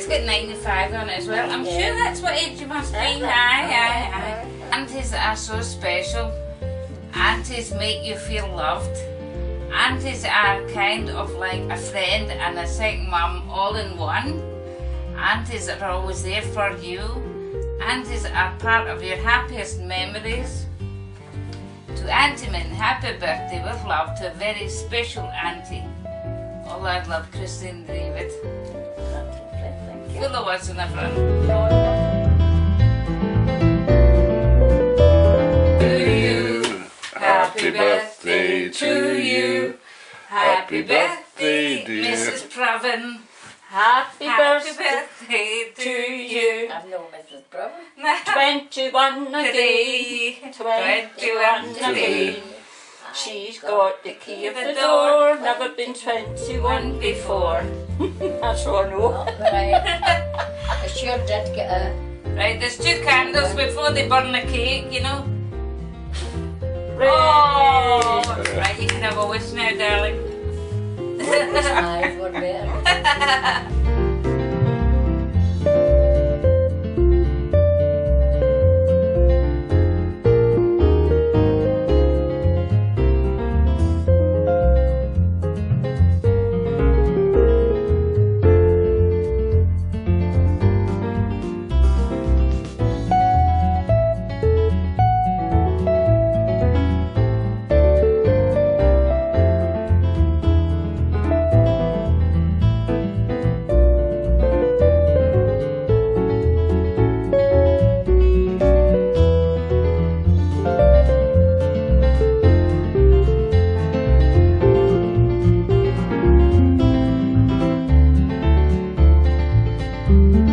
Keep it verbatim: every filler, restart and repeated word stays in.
it's got ninety-five on it as well. I'm yeah. sure that's what age you must be. Aye, aye, aye. Aunties are so special. Aunties make you feel loved. Aunties are kind of like a friend and a second mum all in one. Aunties are always there for you. Aunties are part of your happiest memories. To Auntie Min, happy birthday with love to a very special auntie. All our love, Christine David. Thank you. Full of words in the front. Happy birthday to you. Happy birthday, dear Missus Proven. Happy, Happy birthday, birthday to you. I'm no Missus Proven. Twenty-one today. again. Twenty-one again. She's got the key of the door. Never been twenty-one before. That's all I know. Right. I sure did get a... Right, there's two candles before they burn the cake, you know. Right. Oh, right, you can have a wish now, darling. Eyes were better. Thank you.